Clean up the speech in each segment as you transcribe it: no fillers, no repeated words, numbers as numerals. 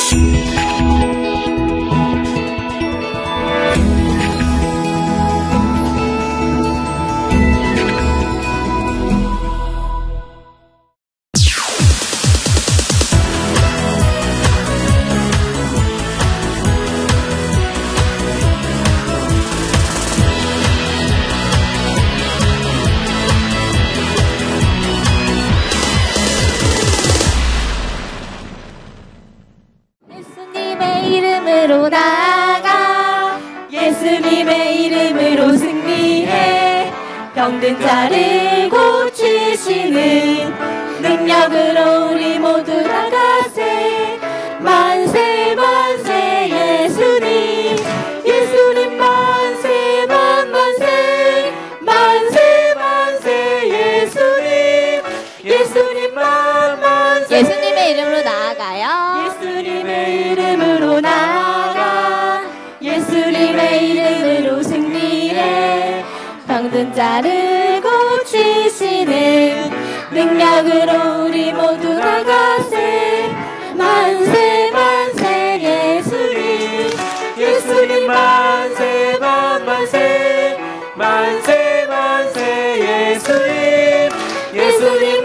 예수님의 이름으로 나아가 예수님의 이름으로 승리해 병든 자를 고치시는 능력으로 우리 모두 나가세 만세 만세 예수님 예수님 만세 만세 만세 만세 예수님 예수님 만세 예수님의 이름으로 나아가요 예수님의 이름으로 나아가 예수님의 이름으로 승리해 병든 자를 고치시는 능력으로 우리 모두 나가세 만세 만세 예수님 예수님 만세 만세 만세 만세 예수님 예수님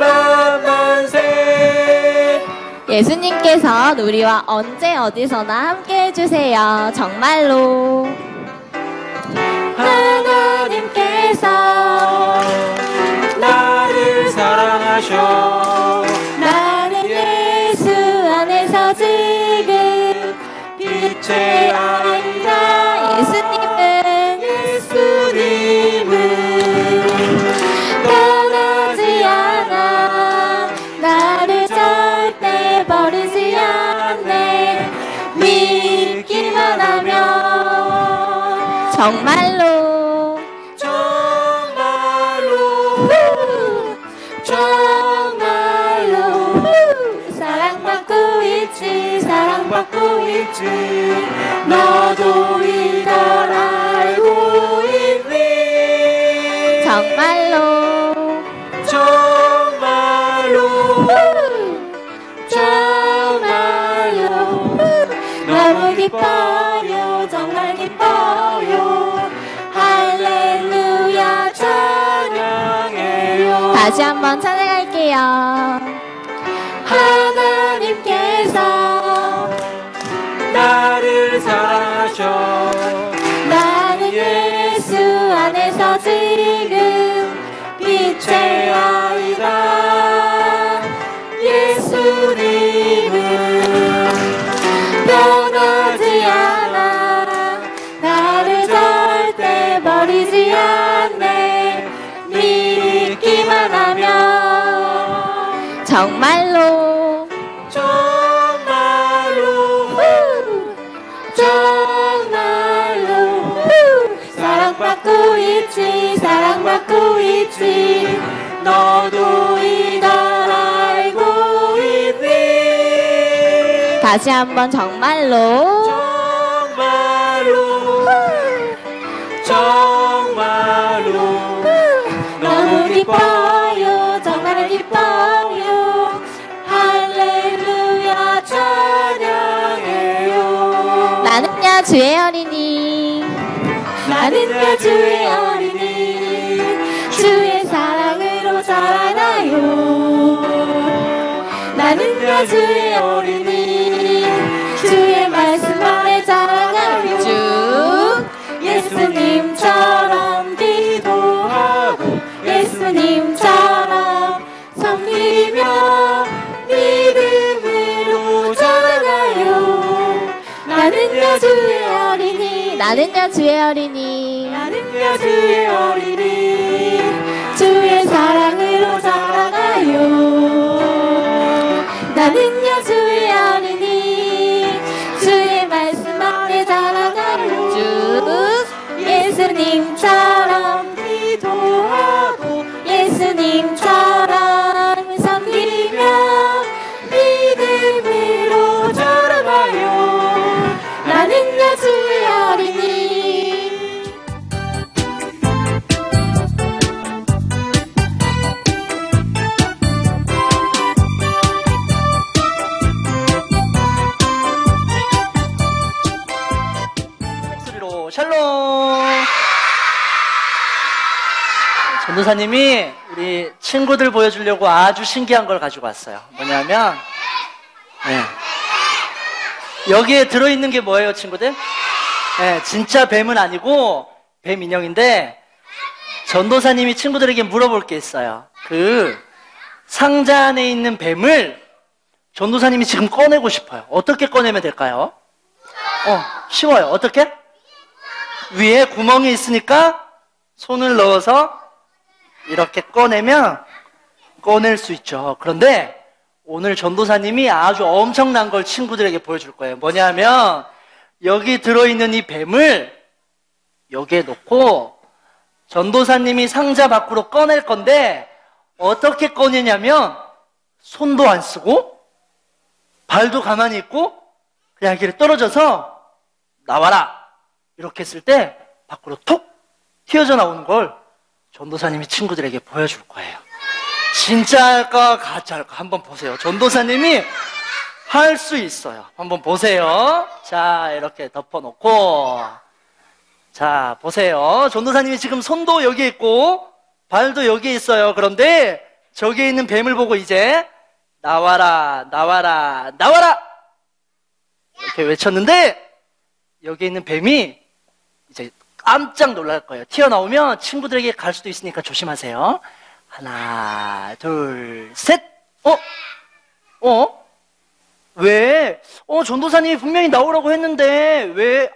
만세 예수님께서 우리와 언제 어디서나 함께 해주세요. 정말로 하나님께서 나를 사랑하셔 나는 예수 안에서 지금 빛의 아이다 예수님은 떠나지 않아 나를 절대 버리지 않네 믿기만 하면 정말로 정말로 사랑받고 있지 너도 이걸 알고 있니 정말로 너무 기뻐요 정말 기뻐요 할렐루야 찬양해요 다시 한번 찬양할게요 하나님께서 나를 사랑하셔 나는 예수 안에서 지금 빛의 아이다 예수님은 떠나지 않아 나를 절대 버리지 않네 믿기만 하면 정말로 사랑받고 있지 너도 이걸 알고 있니 다시 한번 정말로 너무 기뻐요 정말 기뻐요 할렐루야 찬양해요 나는야 주의 어린이 나는야 주의 어린이 주의 사랑으로 자라나요 나는야 주의 어린이 주의 말씀 안에 자라나요 쭉 예수님처럼 기도하고 예수님처럼 섬기며 믿음으로 자라나요 나는야 주의 어린이 나는야 주의 어린이 나는야 주의 어린이 주의 사랑으로 자라나요 나는야 주의 어린이 주의 말씀 안에 자라나요 쭉 예수님처럼 기도하고 예수님처럼 섬기며 믿음으로 자라나요 나는야 주의 어린이 샬롬. 전도사님이 우리 친구들 보여주려고 아주 신기한 걸 가지고 왔어요. 뭐냐면 여기에 들어있는 게 뭐예요, 친구들? 진짜 뱀은 아니고 뱀 인형인데, 전도사님이 친구들에게 물어볼 게 있어요. 그 상자 안에 있는 뱀을 전도사님이 지금 꺼내고 싶어요. 어떻게 꺼내면 될까요? 쉬워요. 어떻게? 위에 구멍이 있으니까 손을 넣어서 이렇게 꺼내면 꺼낼 수 있죠. 그런데 오늘 전도사님이 아주 엄청난 걸 친구들에게 보여줄 거예요. 뭐냐면 여기 들어있는 이 뱀을 여기에 놓고 전도사님이 상자 밖으로 꺼낼 건데, 어떻게 꺼내냐면 손도 안 쓰고 발도 가만히 있고 그냥 이렇게 떨어져서 나와라 이렇게 했을 때 밖으로 톡 튀어져 나오는 걸 전도사님이 친구들에게 보여줄 거예요. 진짜 할까 가짜 할까 한번 보세요. 전도사님이 할 수 있어요. 한번 보세요. 자, 이렇게 덮어놓고, 자, 보세요. 전도사님이 지금 손도 여기 있고 발도 여기 있어요. 그런데 저기에 있는 뱀을 보고 이제 나와라, 나와라, 나와라 이렇게 외쳤는데, 여기 있는 뱀이 이제 깜짝 놀랄 거예요. 튀어나오면 친구들에게 갈 수도 있으니까 조심하세요. 하나, 둘, 셋. 왜? 전도사님이 분명히 나오라고 했는데 왜?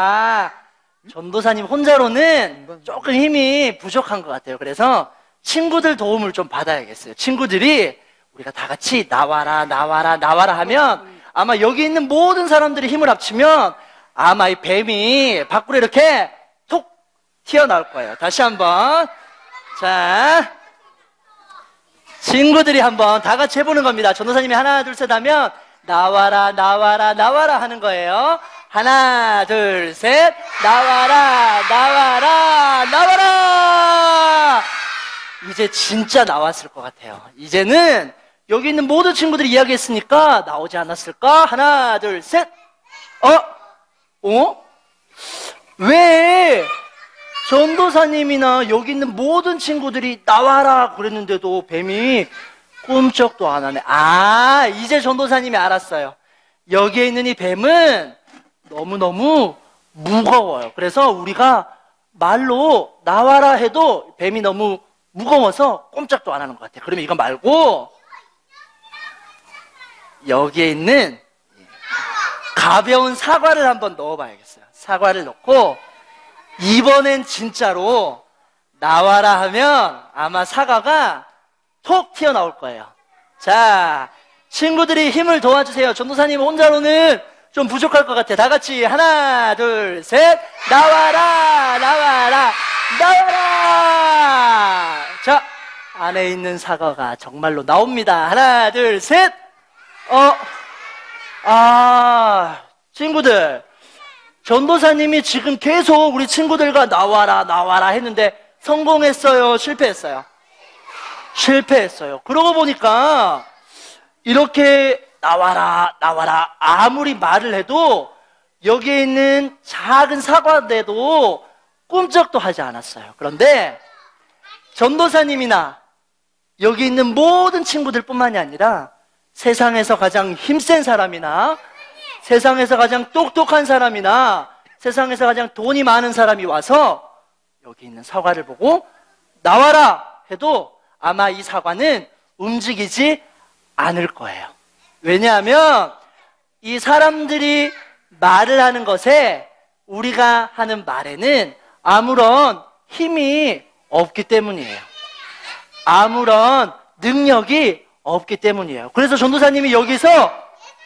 전도사님 혼자로는 조금 힘이 부족한 것 같아요. 그래서 친구들 도움을 좀 받아야겠어요. 친구들이 우리가 다 같이 나와라, 나와라, 나와라 하면 아마 여기 있는 모든 사람들이 힘을 합치면 아마 이 뱀이 밖으로 이렇게 톡 튀어나올 거예요. 다시 한번. 자, 친구들이 한번 다 같이 해보는 겁니다. 전도사님이 하나, 둘, 셋 하면 나와라, 나와라, 나와라 하는 거예요. 하나, 둘, 셋. 나와라, 나와라, 나와라. 이제 진짜 나왔을 것 같아요. 이제는 여기 있는 모든 친구들이 이야기했으니까 나오지 않았을까? 하나, 둘, 셋. 왜 전도사님이나 여기 있는 모든 친구들이 나와라 그랬는데도 뱀이 꿈쩍도 안 하네. 이제 전도사님이 알았어요. 여기에 있는 이 뱀은 너무너무 무거워요. 그래서 우리가 말로 나와라 해도 뱀이 너무 무거워서 꼼짝도 안 하는 것 같아요. 그러면 이거 말고 여기에 있는 가벼운 사과를 한번 넣어봐야겠어요. 사과를 넣고 이번엔 진짜로 나와라 하면 아마 사과가 톡 튀어나올 거예요. 자, 친구들이 힘을 도와주세요. 전도사님 혼자로는 좀 부족할 것 같아. 다 같이 하나, 둘, 셋. 나와라, 나와라, 나와라. 자, 안에 있는 사과가 정말로 나옵니다. 하나, 둘, 셋. 친구들, 전도사님이 지금 계속 우리 친구들과 나와라, 나와라 했는데 성공했어요? 실패했어요? 실패했어요. 그러고 보니까 이렇게 나와라, 나와라 아무리 말을 해도 여기에 있는 작은 사과인데도 꿈쩍도 하지 않았어요. 그런데 전도사님이나 여기 있는 모든 친구들뿐만이 아니라 세상에서 가장 힘센 사람이나 세상에서 가장 똑똑한 사람이나 세상에서 가장 돈이 많은 사람이 와서 여기 있는 사과를 보고 나와라 해도 아마 이 사과는 움직이지 않을 거예요. 왜냐하면 이 사람들이 말을 하는 것에 우리가 하는 말에는 아무런 힘이 없기 때문이에요. 아무런 능력이 없기 때문이에요. 그래서 전도사님이 여기서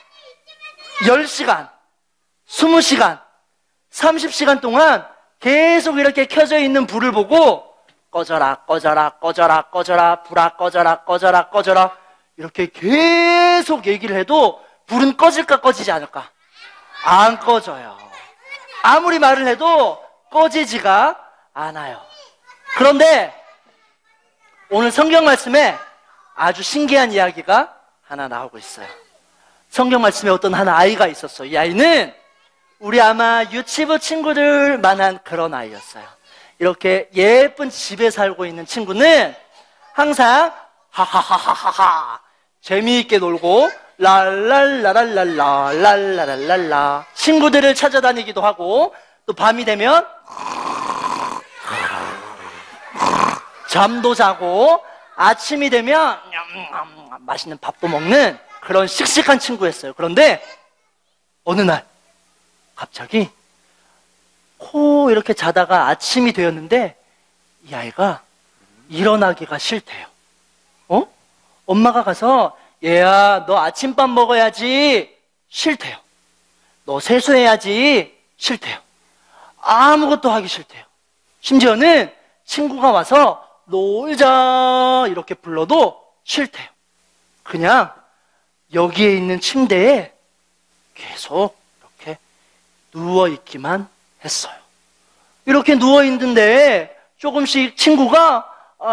10시간, 20시간, 30시간 동안 계속 이렇게 켜져 있는 불을 보고 꺼져라, 꺼져라, 꺼져라, 꺼져라, 불아 꺼져라, 꺼져라, 꺼져라 이렇게 계속 얘기를 해도 불은 꺼질까 꺼지지 않을까? 안 꺼져요. 아무리 말을 해도 꺼지지가 않아요. 그런데 오늘 성경 말씀에 아주 신기한 이야기가 하나 나오고 있어요. 성경 말씀에 어떤 한 아이가 있었어요. 이 아이는 우리 아마 유치부 친구들만한 그런 아이였어요. 이렇게 예쁜 집에 살고 있는 친구는 항상 하하하하하 재미있게 놀고 랄랄라랄랄라 랄라랄랄라 친구들을 찾아다니기도 하고 또 밤이 되면 잠도 자고 아침이 되면 맛있는 밥도 먹는 그런 씩씩한 친구였어요. 그런데 어느 날 갑자기 이렇게 자다가 아침이 되었는데 이 아이가 일어나기가 싫대요. 엄마가 가서 얘야 너 아침밥 먹어야지. 싫대요. 너 세수해야지. 싫대요. 아무것도 하기 싫대요. 심지어는 친구가 와서 놀자 이렇게 불러도 싫대요. 그냥 여기에 있는 침대에 계속 이렇게 누워있기만 했어요. 이렇게 누워있는데 조금씩 친구가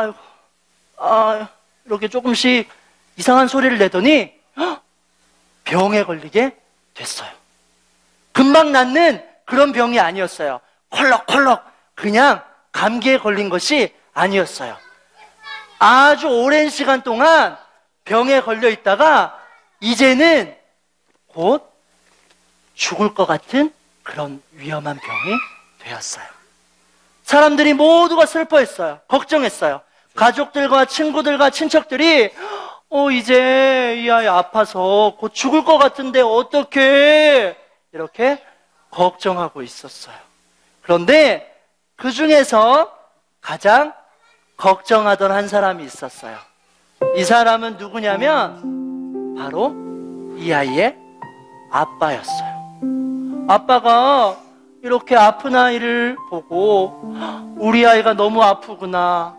이렇게 조금씩 이상한 소리를 내더니 병에 걸리게 됐어요. 금방 낫는 그런 병이 아니었어요. 콜록콜록 그냥 감기에 걸린 것이 아니었어요. 아주 오랜 시간 동안 병에 걸려 있다가 이제는 곧 죽을 것 같은 그런 위험한 병이 되었어요. 사람들이 모두가 슬퍼했어요. 걱정했어요. 가족들과 친구들과 친척들이 이제 이 아이 아파서 곧 죽을 것 같은데 어떡해 이렇게 걱정하고 있었어요. 그런데 그 중에서 가장 걱정하던 한 사람이 있었어요. 이 사람은 누구냐면 바로 이 아이의 아빠였어요. 아빠가 이렇게 아픈 아이를 보고 우리 아이가 너무 아프구나.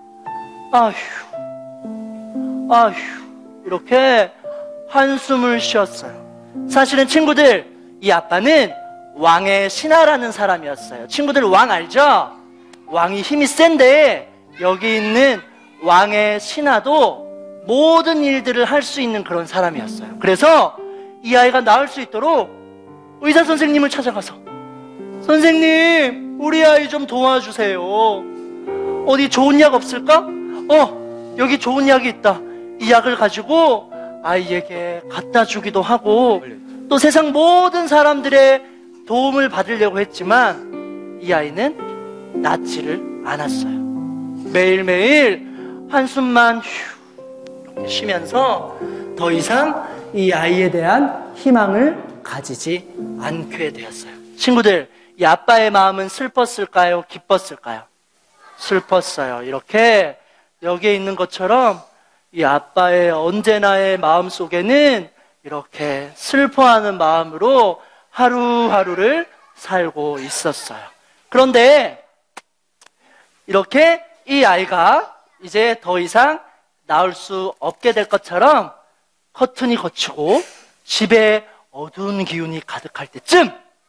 아휴 이렇게 한숨을 쉬었어요. 사실은 친구들 이 아빠는 왕의 신하라는 사람이었어요. 친구들 왕 알죠? 왕이 힘이 센데 여기 있는 왕의 신하도 모든 일들을 할 수 있는 그런 사람이었어요. 그래서 이 아이가 나을 수 있도록 의사 선생님을 찾아가서 선생님 우리 아이 좀 도와주세요. 어디 좋은 약 없을까? 여기 좋은 약이 있다. 이 약을 가지고 아이에게 갖다 주기도 하고 또 세상 모든 사람들의 도움을 받으려고 했지만 이 아이는 낫지를 않았어요. 매일매일 한숨만 이렇게 쉬면서 더 이상 이 아이에 대한 희망을 가지지 않게 되었어요. 친구들, 이 아빠의 마음은 슬펐을까요? 기뻤을까요? 슬펐어요. 이렇게 여기에 있는 것처럼 이 아빠의 언제나의 마음 속에는 이렇게 슬퍼하는 마음으로 하루하루를 살고 있었어요. 그런데 이렇게 이 아이가 이제 더 이상 나올 수 없게 될 것처럼 커튼이 걷히고 집에 어두운 기운이 가득할 때쯤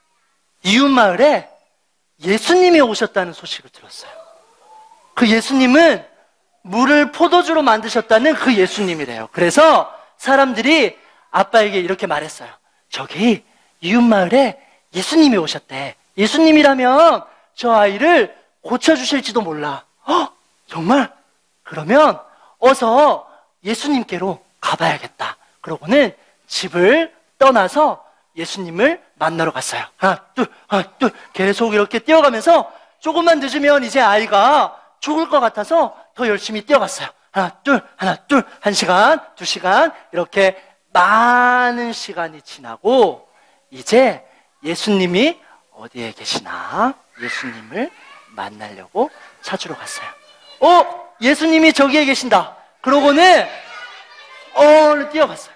이웃마을에 예수님이 오셨다는 소식을 들었어요. 그 예수님은 물을 포도주로 만드셨다는 그 예수님이래요. 그래서 사람들이 아빠에게 이렇게 말했어요. 저기 이웃마을에 예수님이 오셨대. 예수님이라면 저 아이를 고쳐주실지도 몰라. 정말? 그러면 어서 예수님께로 가봐야겠다. 그러고는 집을 떠나서 예수님을 만나러 갔어요. 하나 둘 계속 이렇게 뛰어가면서 조금만 늦으면 이제 아이가 죽을 것 같아서 더 열심히 뛰어갔어요. 하나 둘 1시간 2시간 이렇게 많은 시간이 지나고 이제 예수님이 어디에 계시나 예수님을 만나려고 찾으러 갔어요. 예수님이 저기에 계신다. 그러고는 뛰어갔어요.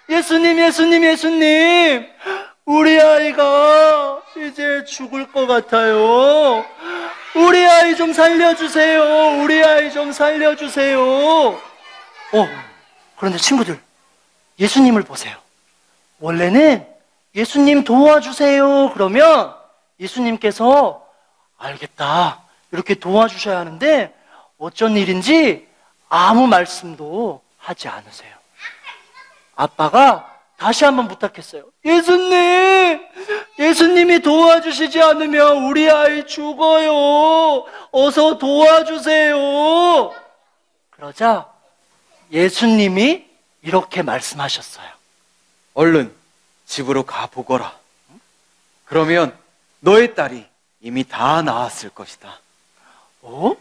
예수님 우리 아이가 이제 죽을 것 같아요. 우리 아이 좀 살려주세요. 우리 아이 좀 살려주세요. 그런데 친구들, 예수님을 보세요. 원래는 예수님 도와주세요 그러면 예수님께서 알겠다 이렇게 도와주셔야 하는데 어쩐 일인지 아무 말씀도 하지 않으세요. 아빠가 다시 한번 부탁했어요. 예수님이 도와주시지 않으면 우리 아이 죽어요. 어서 도와주세요. 그러자 예수님이 이렇게 말씀하셨어요. 얼른 집으로 가보거라. 그러면 너의 딸이 이미 다 나았을 것이다. 어?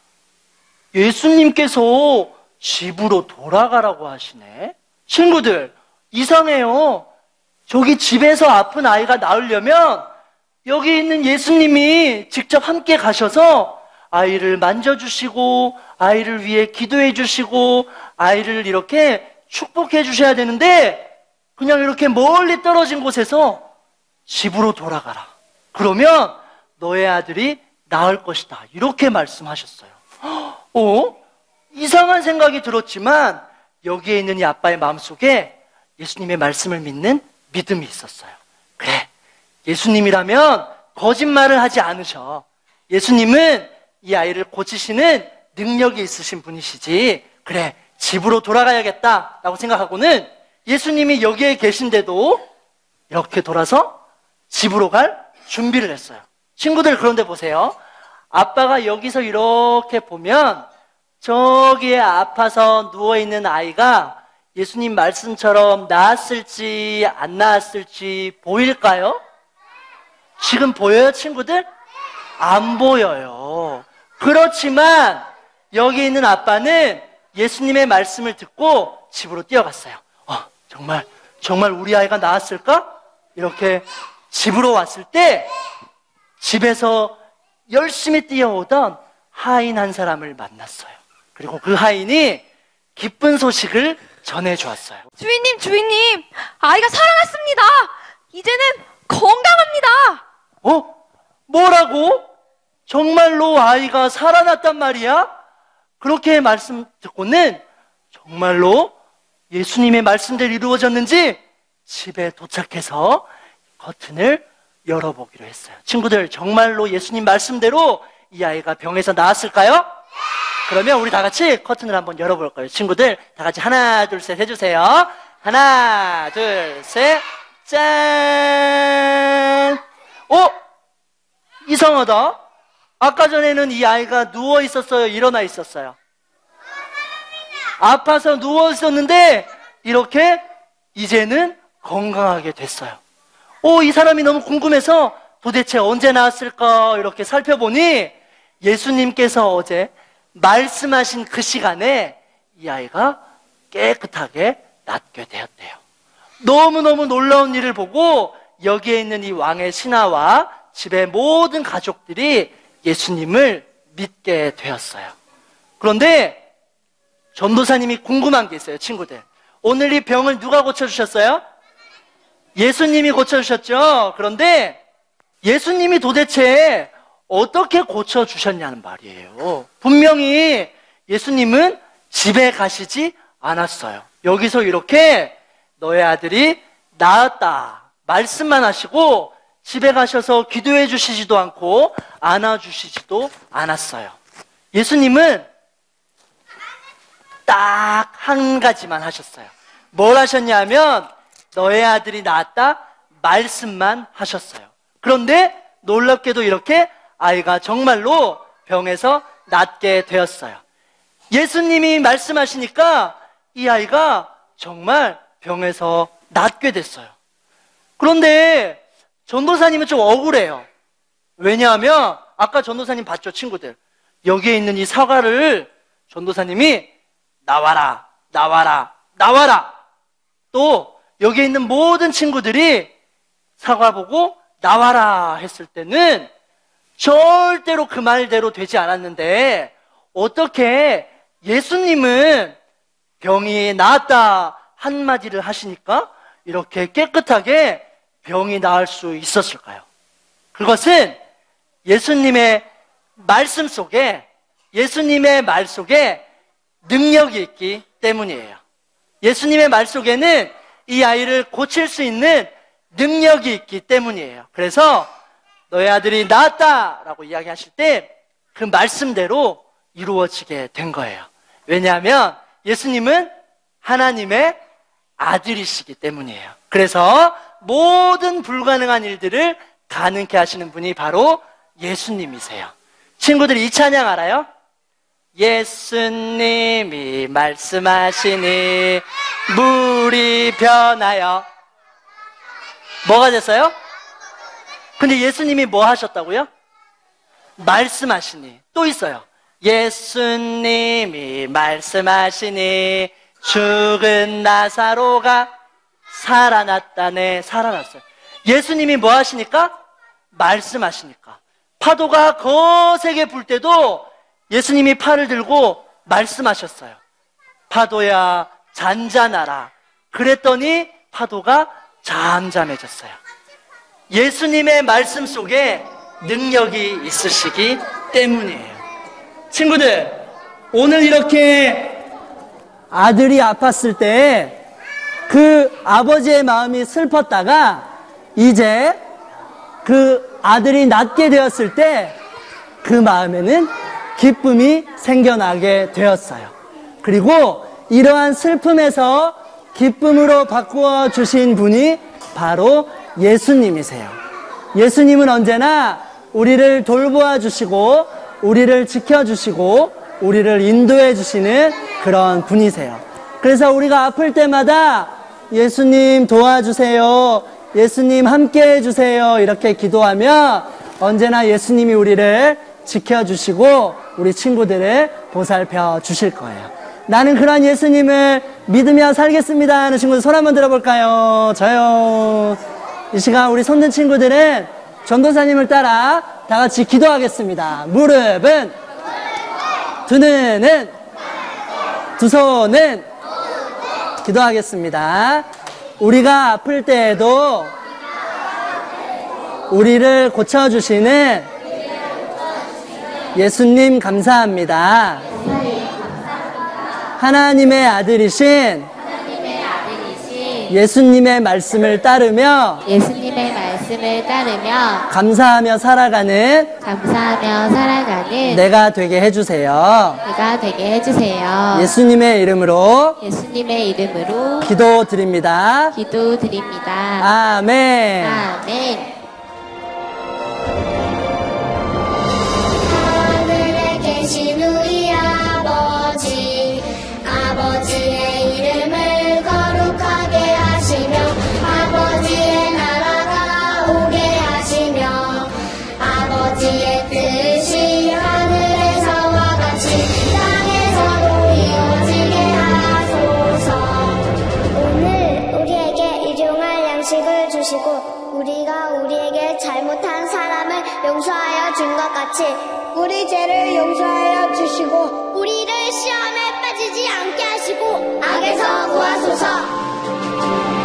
예수님께서 집으로 돌아가라고 하시네? 친구들, 이상해요. 저기 집에서 아픈 아이가 나으려면 여기 있는 예수님이 직접 함께 가셔서 아이를 만져주시고 아이를 위해 기도해 주시고 아이를 이렇게 축복해 주셔야 되는데 그냥 이렇게 멀리 떨어진 곳에서 집으로 돌아가라. 그러면 너의 아들이 나을 것이다. 이렇게 말씀하셨어요. 이상한 생각이 들었지만 여기에 있는 이 아빠의 마음속에 예수님의 말씀을 믿는 믿음이 있었어요. 그래, 예수님이라면 거짓말을 하지 않으셔. 예수님은 이 아이를 고치시는 능력이 있으신 분이시지. 그래, 집으로 돌아가야겠다라고 생각하고는 예수님이 여기에 계신데도 이렇게 돌아서 집으로 갈 준비를 했어요. 친구들, 그런데 보세요. 아빠가 여기서 이렇게 보면 저기에 아파서 누워있는 아이가 예수님 말씀처럼 나았을지 안 나았을지 보일까요? 지금 보여요, 친구들? 안 보여요. 그렇지만 여기 있는 아빠는 예수님의 말씀을 듣고 집으로 뛰어갔어요. 정말 우리 아이가 나았을까? 이렇게 집으로 왔을 때 집에서 열심히 뛰어오던 하인 한 사람을 만났어요. 그리고 그 하인이 기쁜 소식을 전해주었어요. 주인님, 아이가 살아났습니다. 이제는 건강합니다. 뭐라고? 정말로 아이가 살아났단 말이야? 그렇게 말씀 듣고는 정말로 예수님의 말씀대로 이루어졌는지 집에 도착해서 커튼을 열어보기로 했어요. 친구들, 정말로 예수님 말씀대로 이 아이가 병에서 나았을까요? 그러면 우리 다 같이 커튼을 한번 열어볼 거예요. 친구들, 다 같이 하나, 둘, 셋 해주세요. 하나, 둘, 셋, 짠! 이상하다. 아까 전에는 이 아이가 누워 있었어요? 일어나 있었어요? 아파서 누워 있었는데 이렇게 이제는 건강하게 됐어요. 이 사람이 너무 궁금해서 도대체 언제 나았을까 이렇게 살펴보니 예수님께서 어제 말씀하신 그 시간에 이 아이가 깨끗하게 낫게 되었대요. 너무너무 놀라운 일을 보고 여기에 있는 이 왕의 신하와 집의 모든 가족들이 예수님을 믿게 되었어요. 그런데 전도사님이 궁금한 게 있어요, 친구들. 오늘 이 병을 누가 고쳐주셨어요? 예수님이 고쳐주셨죠? 그런데 예수님이 도대체 어떻게 고쳐주셨냐는 말이에요. 분명히 예수님은 집에 가시지 않았어요. 여기서 이렇게 너의 아들이 나았다 말씀만 하시고 집에 가셔서 기도해 주시지도 않고 안아주시지도 않았어요. 예수님은 딱 한 가지만 하셨어요. 뭘 하셨냐면 너의 아들이 나았다 말씀만 하셨어요. 그런데 놀랍게도 이렇게 아이가 정말로 병에서 낫게 되었어요. 예수님이 말씀하시니까 이 아이가 정말 병에서 낫게 됐어요. 그런데 전도사님은 좀 억울해요. 왜냐하면 아까 전도사님 봤죠, 친구들? 여기에 있는 이 사과를 전도사님이 나와라, 나와라, 나와라. 또 여기에 있는 모든 친구들이 사과 보고 나와라 했을 때는 절대로 그 말대로 되지 않았는데 어떻게 예수님은 병이 나았다 한마디를 하시니까 이렇게 깨끗하게 병이 나을 수 있었을까요? 그것은 예수님의 말씀 속에, 예수님의 말 속에 능력이 있기 때문이에요. 예수님의 말 속에는 이 아이를 고칠 수 있는 능력이 있기 때문이에요. 그래서 너의 아들이 나았다라고 이야기하실 때 그 말씀대로 이루어지게 된 거예요. 왜냐하면 예수님은 하나님의 아들이시기 때문이에요. 그래서 모든 불가능한 일들을 가능케 하시는 분이 바로 예수님이세요. 친구들이 이 찬양 알아요? 예수님이 말씀하시니 물이 변하여 뭐가 됐어요? 근데 예수님이 뭐 하셨다고요? 말씀하시니. 또 있어요. 예수님이 말씀하시니 죽은 나사로가 살아났다네. 살아났어요. 예수님이 뭐 하시니까? 말씀하시니까. 파도가 거세게 불 때도 예수님이 팔을 들고 말씀하셨어요. 파도야 잔잔하라. 그랬더니 파도가 잠잠해졌어요. 예수님의 말씀 속에 능력이 있으시기 때문이에요. 친구들, 오늘 이렇게 아들이 아팠을 때 그 아버지의 마음이 슬펐다가 이제 그 아들이 낫게 되었을 때 그 마음에는 기쁨이 생겨나게 되었어요. 그리고 이러한 슬픔에서 기쁨으로 바꾸어 주신 분이 바로 예수님이세요. 예수님은 언제나 우리를 돌보아 주시고 우리를 지켜주시고 우리를 인도해 주시는 그런 분이세요. 그래서 우리가 아플 때마다 예수님 도와주세요, 예수님 함께 해주세요 이렇게 기도하면 언제나 예수님이 우리를 지켜주시고 우리 친구들을 보살펴 주실 거예요. 나는 그런 예수님을 믿으며 살겠습니다 하는 친구들 손 한번 들어볼까요? 저요. 이 시간 우리 손든 친구들은 전도사님을 따라 다 같이 기도하겠습니다. 무릎은, 두 눈은, 두 손은 기도하겠습니다. 우리가 아플 때에도 우리를 고쳐주시는 예수님 감사합니다. 하나님의 아들이신 예수님의 말씀을 따르며 감사하며 살아가는 내가 되게 해주세요. 예수님의 이름으로 기도드립니다. 아멘. 하늘에 계신 우리 아버지, 아버지의 이름을 거룩하게 하시며 아버지의 나라가 오게 하시며 아버지의 뜻이 하늘에서와 같이 땅에서도 이루어지게 하소서. 오늘 우리에게 일용할 양식을 주시고 우리가 우리에게 잘못한 사람을 용서하여 준 것 같이 우리 죄를 용서하여 주시고 우리를 시험에 빠지지 않게 하시고 악에서 구하소서.